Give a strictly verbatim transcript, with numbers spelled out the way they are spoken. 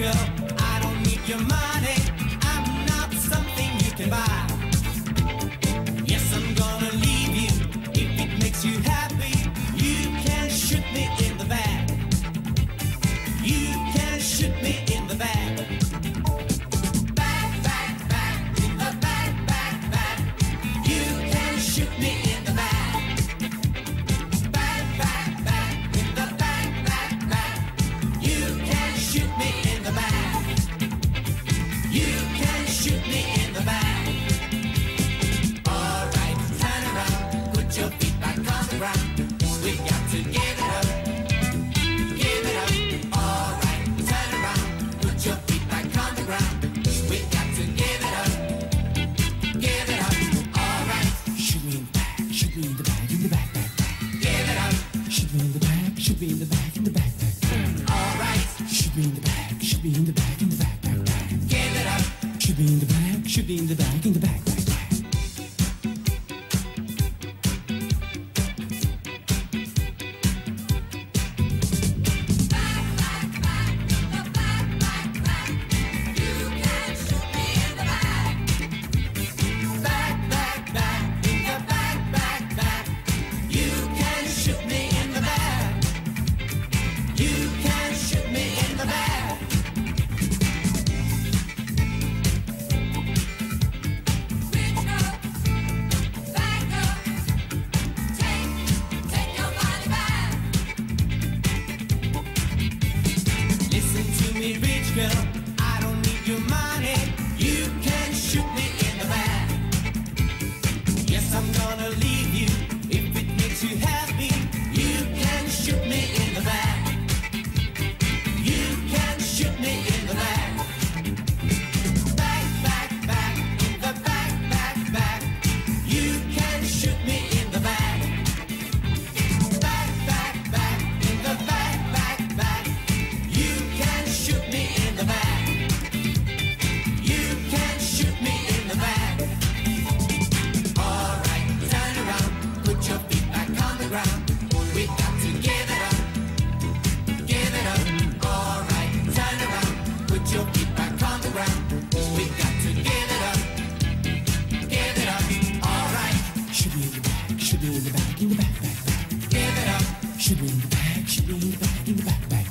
girl. I don't need your money. I'm not something you can buy. Yes, I'm gonna leave you if it makes you happy. You can shoot me in the back. You can shoot me in the back. Back, back, back, in the back, back, back. You can shoot me in the back. Back, back, back, in the back, back, back. You can shoot me in the back. You can shoot me in the back. All right, turn around, put your feet back on the ground. We got to give it up, give it up. All right, turn around, put your feet back on the ground. We got to give it up, give it up. All right, Shoot me in the back, shoot me in the back, in the back, back, back. give it up. Shoot me in the back, shoot me in the back, in the back, back, back. All right, Shoot me in the back, shoot me in the back, in the back, back, back. give it up. Shoot me in the back, shoot me in the back, in the back, back, back. Back, back, back, in the back, back, back. You can shoot me in the back. You can shoot me in the back. Reach up, back up, take, take your body back. Listen to me, rich girl. I don't need your money. You can shoot me in the back. Yes, I'm gonna leave you if it makes you happy. You can shoot me in the back. You can shoot me in the back. Back, back, back, in the back, back, back. You can shoot me in the back. Back, back, back, in the back, back, back. You can shoot me in the back. You can shoot me in the back. All right, turn around, put your feet back on the ground. We got to give it up, give it up. All right, turn around, put your feet back on the ground. We got to give it up, give it up. All right, Shoot me in the back, shoot me in the back, in the back, back, back. give it up. Shoot me in the back, shoot me in the back, in the back, back.